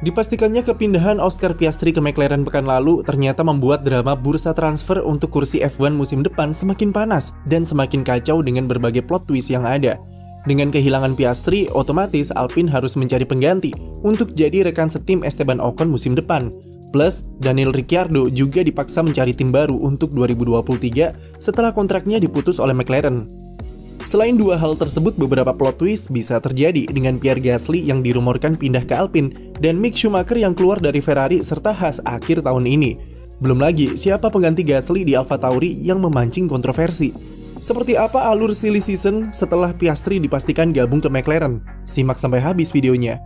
Dipastikannya kepindahan Oscar Piastri ke McLaren pekan lalu ternyata membuat drama bursa transfer untuk kursi F1 musim depan semakin panas dan semakin kacau dengan berbagai plot twist yang ada. Dengan kehilangan Piastri, otomatis Alpine harus mencari pengganti untuk jadi rekan setim Esteban Ocon musim depan. Plus, Daniel Ricciardo juga dipaksa mencari tim baru untuk 2023 setelah kontraknya diputus oleh McLaren. Selain dua hal tersebut, beberapa plot twist bisa terjadi dengan Pierre Gasly yang dirumorkan pindah ke Alpine dan Mick Schumacher yang keluar dari Ferrari serta Haas akhir tahun ini. Belum lagi siapa pengganti Gasly di AlphaTauri yang memancing kontroversi. Seperti apa alur silly season setelah Piastri dipastikan gabung ke McLaren? Simak sampai habis videonya.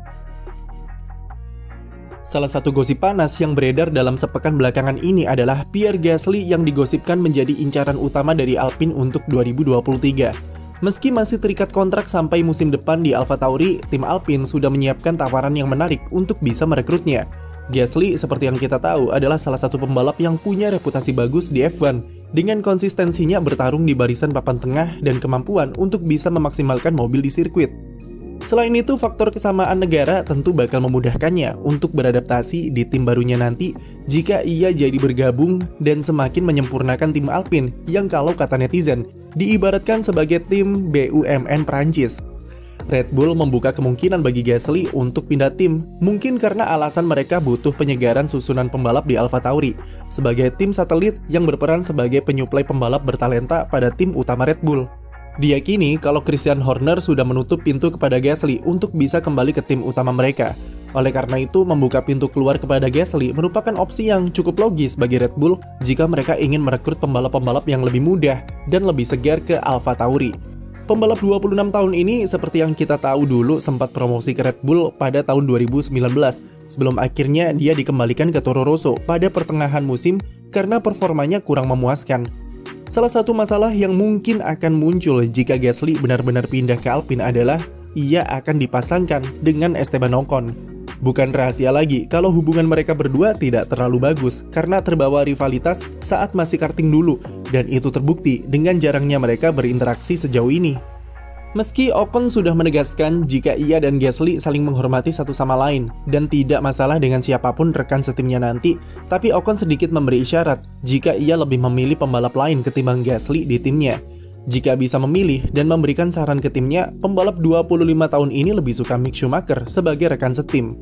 Salah satu gosip panas yang beredar dalam sepekan belakangan ini adalah Pierre Gasly yang digosipkan menjadi incaran utama dari Alpine untuk 2023. Meski masih terikat kontrak sampai musim depan di AlphaTauri, tim Alpine sudah menyiapkan tawaran yang menarik untuk bisa merekrutnya. Gasly, seperti yang kita tahu, adalah salah satu pembalap yang punya reputasi bagus di F1, dengan konsistensinya bertarung di barisan papan tengah dan kemampuan untuk bisa memaksimalkan mobil di sirkuit. Selain itu, faktor kesamaan negara tentu bakal memudahkannya untuk beradaptasi di tim barunya nanti jika ia jadi bergabung dan semakin menyempurnakan tim Alpine yang kalau kata netizen, diibaratkan sebagai tim BUMN Prancis. Red Bull membuka kemungkinan bagi Gasly untuk pindah tim, mungkin karena alasan mereka butuh penyegaran susunan pembalap di AlphaTauri sebagai tim satelit yang berperan sebagai penyuplai pembalap bertalenta pada tim utama Red Bull. Diyakini kalau Christian Horner sudah menutup pintu kepada Gasly untuk bisa kembali ke tim utama mereka. Oleh karena itu, membuka pintu keluar kepada Gasly merupakan opsi yang cukup logis bagi Red Bull jika mereka ingin merekrut pembalap-pembalap yang lebih mudah dan lebih segar ke AlphaTauri. Pembalap 26 tahun ini seperti yang kita tahu dulu sempat promosi ke Red Bull pada tahun 2019, sebelum akhirnya dia dikembalikan ke Toro Rosso pada pertengahan musim karena performanya kurang memuaskan. Salah satu masalah yang mungkin akan muncul jika Gasly benar-benar pindah ke Alpine adalah ia akan dipasangkan dengan Esteban Ocon. Bukan rahasia lagi kalau hubungan mereka berdua tidak terlalu bagus karena terbawa rivalitas saat masih karting dulu, dan itu terbukti dengan jarangnya mereka berinteraksi sejauh ini. Meski Ocon sudah menegaskan jika ia dan Gasly saling menghormati satu sama lain dan tidak masalah dengan siapapun rekan setimnya nanti, tapi Ocon sedikit memberi isyarat jika ia lebih memilih pembalap lain ketimbang Gasly di timnya. Jika bisa memilih dan memberikan saran ke timnya, pembalap 25 tahun ini lebih suka Mick Schumacher sebagai rekan setim.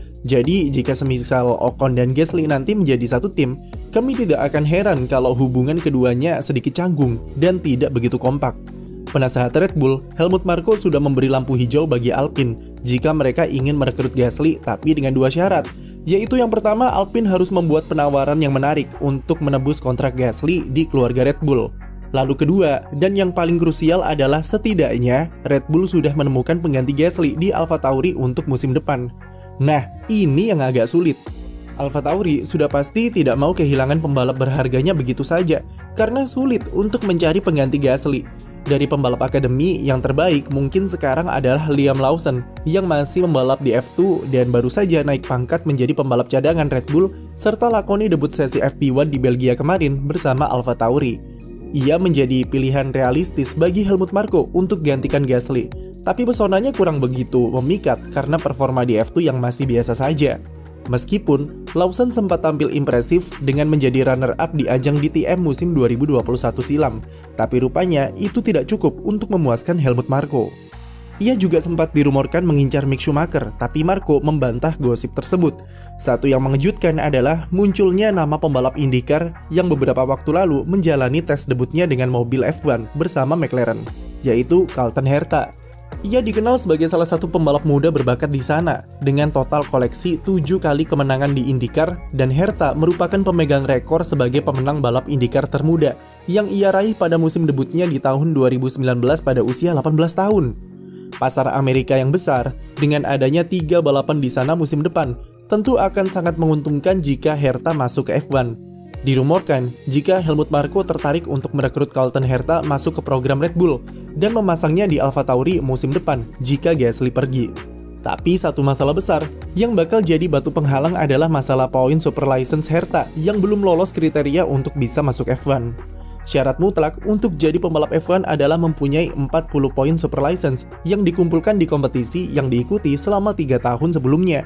Jadi, jika semisal Ocon dan Gasly nanti menjadi satu tim, kami tidak akan heran kalau hubungan keduanya sedikit canggung dan tidak begitu kompak. Penasehat Red Bull, Helmut Marko sudah memberi lampu hijau bagi Alpine jika mereka ingin merekrut Gasly, tapi dengan dua syarat, yaitu yang pertama, Alpine harus membuat penawaran yang menarik untuk menebus kontrak Gasly di keluarga Red Bull. Lalu kedua, dan yang paling krusial adalah setidaknya Red Bull sudah menemukan pengganti Gasly di AlphaTauri untuk musim depan. Nah, ini yang agak sulit. AlphaTauri sudah pasti tidak mau kehilangan pembalap berharganya begitu saja, karena sulit untuk mencari pengganti Gasly. Dari pembalap akademi yang terbaik mungkin sekarang adalah Liam Lawson yang masih membalap di F2 dan baru saja naik pangkat menjadi pembalap cadangan Red Bull serta lakoni debut sesi FP1 di Belgia kemarin bersama AlphaTauri. Ia menjadi pilihan realistis bagi Helmut Marko untuk gantikan Gasly, tapi pesonanya kurang begitu memikat karena performa di F2 yang masih biasa saja. Meskipun Lawson sempat tampil impresif dengan menjadi runner-up di ajang DTM musim 2021 silam, tapi rupanya itu tidak cukup untuk memuaskan Helmut Marko. Ia juga sempat dirumorkan mengincar Mick Schumacher, tapi Marko membantah gosip tersebut. Satu yang mengejutkan adalah munculnya nama pembalap IndyCar yang beberapa waktu lalu menjalani tes debutnya dengan mobil F1 bersama McLaren, yaitu Colton Herta. Ia dikenal sebagai salah satu pembalap muda berbakat di sana, dengan total koleksi 7 kali kemenangan di IndyCar, dan Herta merupakan pemegang rekor sebagai pemenang balap IndyCar termuda, yang ia raih pada musim debutnya di tahun 2019 pada usia 18 tahun. Pasar Amerika yang besar, dengan adanya 3 balapan di sana musim depan, tentu akan sangat menguntungkan jika Herta masuk ke F1. Dirumorkan jika Helmut Marko tertarik untuk merekrut Colton Herta masuk ke program Red Bull dan memasangnya di AlphaTauri musim depan jika Gasly pergi. Tapi satu masalah besar yang bakal jadi batu penghalang adalah masalah poin super license Herta yang belum lolos kriteria untuk bisa masuk F1. Syarat mutlak untuk jadi pembalap F1 adalah mempunyai 40 poin super license yang dikumpulkan di kompetisi yang diikuti selama 3 tahun sebelumnya.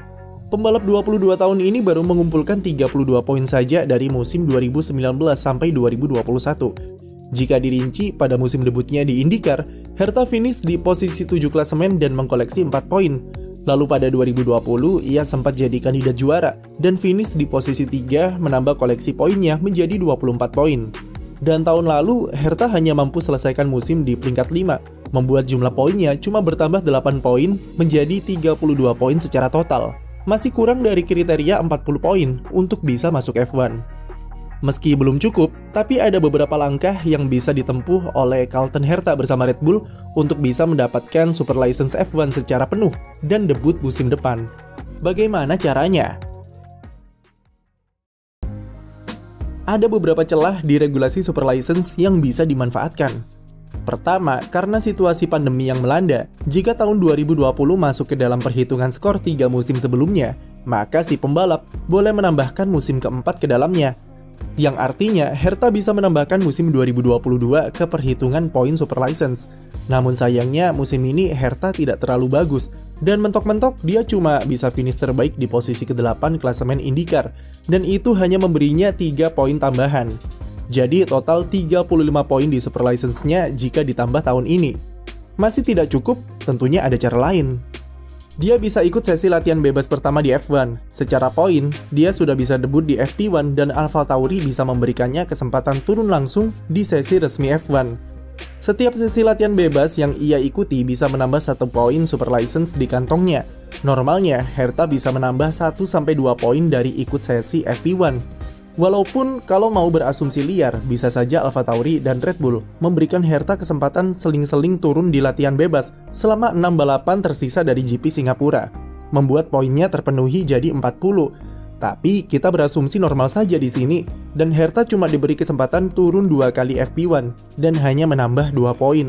Pembalap 22 tahun ini baru mengumpulkan 32 poin saja dari musim 2019 sampai 2021. Jika dirinci pada musim debutnya di IndyCar, Herta finish di posisi 7 klasemen dan mengkoleksi 4 poin. Lalu pada 2020, ia sempat jadi kandidat juara dan finish di posisi 3 menambah koleksi poinnya menjadi 24 poin. Dan tahun lalu, Herta hanya mampu selesaikan musim di peringkat 5, membuat jumlah poinnya cuma bertambah 8 poin menjadi 32 poin secara total. Masih kurang dari kriteria 40 poin untuk bisa masuk F1. Meski belum cukup, tapi ada beberapa langkah yang bisa ditempuh oleh Colton Herta bersama Red Bull untuk bisa mendapatkan Super License F1 secara penuh dan debut musim depan. Bagaimana caranya? Ada beberapa celah di regulasi Super License yang bisa dimanfaatkan. Pertama, karena situasi pandemi yang melanda, jika tahun 2020 masuk ke dalam perhitungan skor 3 musim sebelumnya, maka si pembalap boleh menambahkan musim keempat ke dalamnya. Yang artinya, Herta bisa menambahkan musim 2022 ke perhitungan poin Super License. Namun sayangnya, musim ini Herta tidak terlalu bagus, dan mentok-mentok dia cuma bisa finish terbaik di posisi ke-8 klasemen IndyCar, dan itu hanya memberinya 3 poin tambahan. Jadi total 35 poin di Super License-nya jika ditambah tahun ini. Masih tidak cukup, tentunya ada cara lain. Dia bisa ikut sesi latihan bebas pertama di F1. Secara poin, dia sudah bisa debut di FP1 dan AlphaTauri bisa memberikannya kesempatan turun langsung di sesi resmi F1. Setiap sesi latihan bebas yang ia ikuti bisa menambah 1 poin Super License di kantongnya. Normalnya, Herta bisa menambah 1-2 poin dari ikut sesi FP1. Walaupun kalau mau berasumsi liar, bisa saja AlphaTauri dan Red Bull memberikan Herta kesempatan seling-seling turun di latihan bebas selama 6 balapan tersisa dari GP Singapura, membuat poinnya terpenuhi jadi 40. Tapi kita berasumsi normal saja di sini, dan Herta cuma diberi kesempatan turun 2 kali FP1 dan hanya menambah 2 poin.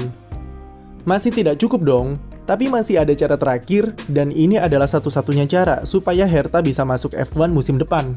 Masih tidak cukup dong, tapi masih ada cara terakhir, dan ini adalah satu-satunya cara supaya Herta bisa masuk F1 musim depan.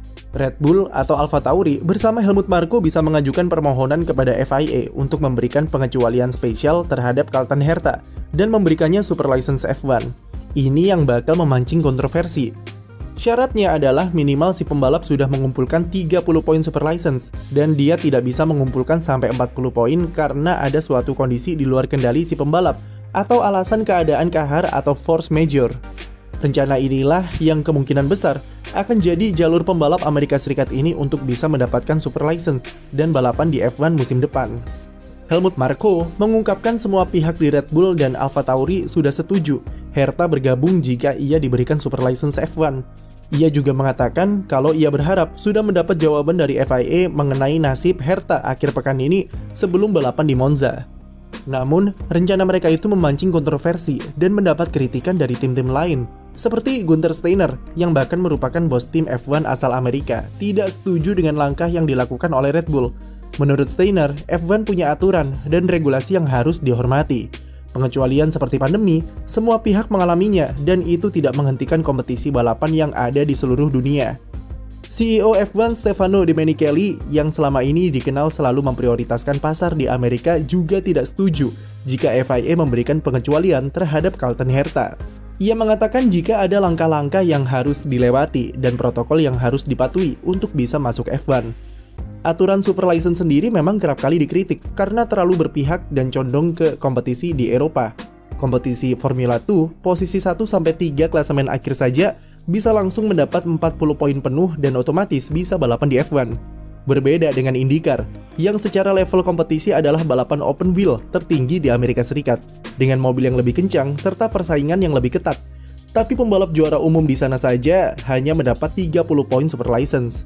Red Bull atau AlphaTauri bersama Helmut Marko bisa mengajukan permohonan kepada FIA untuk memberikan pengecualian spesial terhadap Colton Herta dan memberikannya Super License F1. Ini yang bakal memancing kontroversi. Syaratnya adalah minimal si pembalap sudah mengumpulkan 30 poin Super License dan dia tidak bisa mengumpulkan sampai 40 poin karena ada suatu kondisi di luar kendali si pembalap atau alasan keadaan kahar atau force majeure. Rencana inilah yang kemungkinan besar akan jadi jalur pembalap Amerika Serikat ini untuk bisa mendapatkan Super License dan balapan di F1 musim depan. Helmut Marko mengungkapkan semua pihak di Red Bull dan AlphaTauri sudah setuju Herta bergabung jika ia diberikan Super License F1. Ia juga mengatakan kalau ia berharap sudah mendapat jawaban dari FIA mengenai nasib Herta akhir pekan ini sebelum balapan di Monza. Namun, rencana mereka itu memancing kontroversi dan mendapat kritikan dari tim-tim lain, seperti Gunther Steiner yang bahkan merupakan bos tim F1 asal Amerika, tidak setuju dengan langkah yang dilakukan oleh Red Bull. Menurut Steiner, F1 punya aturan dan regulasi yang harus dihormati. Pengecualian seperti pandemi, semua pihak mengalaminya dan itu tidak menghentikan kompetisi balapan yang ada di seluruh dunia. CEO F1 Stefano Domenicali yang selama ini dikenal selalu memprioritaskan pasar di Amerika juga tidak setuju jika FIA memberikan pengecualian terhadap Colton Herta. Ia mengatakan jika ada langkah-langkah yang harus dilewati dan protokol yang harus dipatuhi untuk bisa masuk F1. Aturan Super License sendiri memang kerap kali dikritik karena terlalu berpihak dan condong ke kompetisi di Eropa. Kompetisi Formula 2, posisi 1-3 klasemen akhir saja bisa langsung mendapat 40 poin penuh dan otomatis bisa balapan di F1. Berbeda dengan IndyCar, yang secara level kompetisi adalah balapan open wheel tertinggi di Amerika Serikat, dengan mobil yang lebih kencang serta persaingan yang lebih ketat. Tapi pembalap juara umum di sana saja hanya mendapat 30 poin Super License.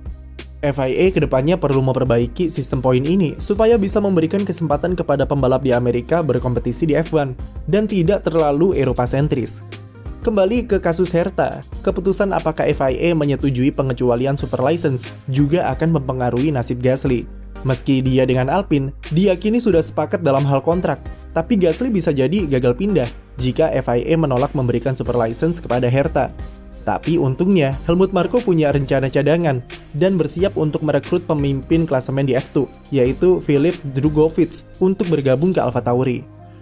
FIA kedepannya perlu memperbaiki sistem poin ini supaya bisa memberikan kesempatan kepada pembalap di Amerika berkompetisi di F1 dan tidak terlalu Eropa sentris. Kembali ke kasus Herta, keputusan apakah FIA menyetujui pengecualian Super License juga akan mempengaruhi nasib Gasly. Meski dia dengan Alpine, diyakini sudah sepakat dalam hal kontrak, tapi Gasly bisa jadi gagal pindah jika FIA menolak memberikan Super License kepada Herta. Tapi untungnya, Helmut Marko punya rencana cadangan dan bersiap untuk merekrut pemimpin klasemen di F2, yaitu Filip Drugovich untuk bergabung ke AlphaTauri.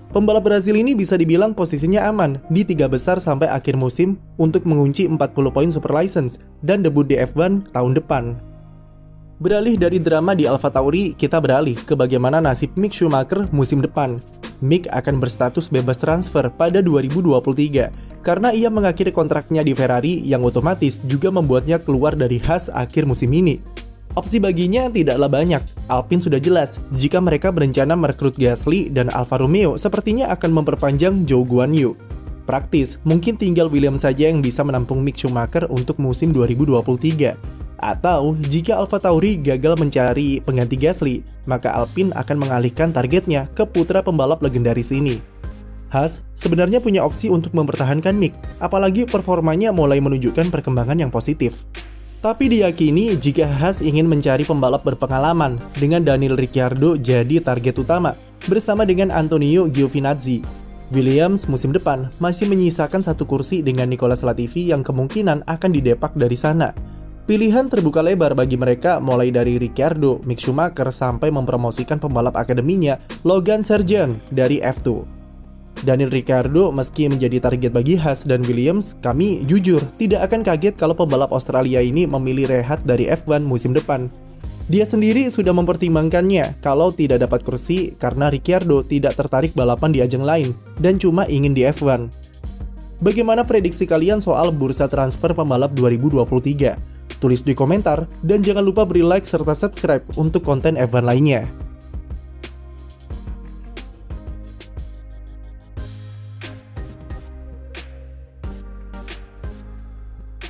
Pembalap Brasil ini bisa dibilang posisinya aman di 3 besar sampai akhir musim untuk mengunci 40 poin Super License dan debut di F1 tahun depan. Beralih dari drama di AlphaTauri, kita beralih ke bagaimana nasib Mick Schumacher musim depan. Mick akan berstatus bebas transfer pada 2023 karena ia mengakhiri kontraknya di Ferrari yang otomatis juga membuatnya keluar dari Haas akhir musim ini. Opsi baginya tidaklah banyak. Alpine sudah jelas jika mereka berencana merekrut Gasly dan Alfa Romeo sepertinya akan memperpanjang Zhou Guanyu. Praktis, mungkin tinggal Williams saja yang bisa menampung Mick Schumacher untuk musim 2023. Atau jika AlphaTauri gagal mencari pengganti Gasly, maka Alpine akan mengalihkan targetnya ke putra pembalap legendaris ini. Haas sebenarnya punya opsi untuk mempertahankan Mick, apalagi performanya mulai menunjukkan perkembangan yang positif. Tapi diyakini jika Haas ingin mencari pembalap berpengalaman dengan Daniel Ricciardo jadi target utama bersama dengan Antonio Giovinazzi. Williams musim depan masih menyisakan satu kursi dengan Nicolas Latifi yang kemungkinan akan didepak dari sana. Pilihan terbuka lebar bagi mereka mulai dari Ricciardo, Mick Schumacher sampai mempromosikan pembalap akademinya Logan Sargeant dari F2. Daniel Ricciardo meski menjadi target bagi Haas dan Williams, kami jujur tidak akan kaget kalau pembalap Australia ini memilih rehat dari F1 musim depan. Dia sendiri sudah mempertimbangkannya kalau tidak dapat kursi karena Ricciardo tidak tertarik balapan di ajang lain dan cuma ingin di F1. Bagaimana prediksi kalian soal bursa transfer pembalap 2023? Tulis di komentar dan jangan lupa beri like serta subscribe untuk konten F1 lainnya.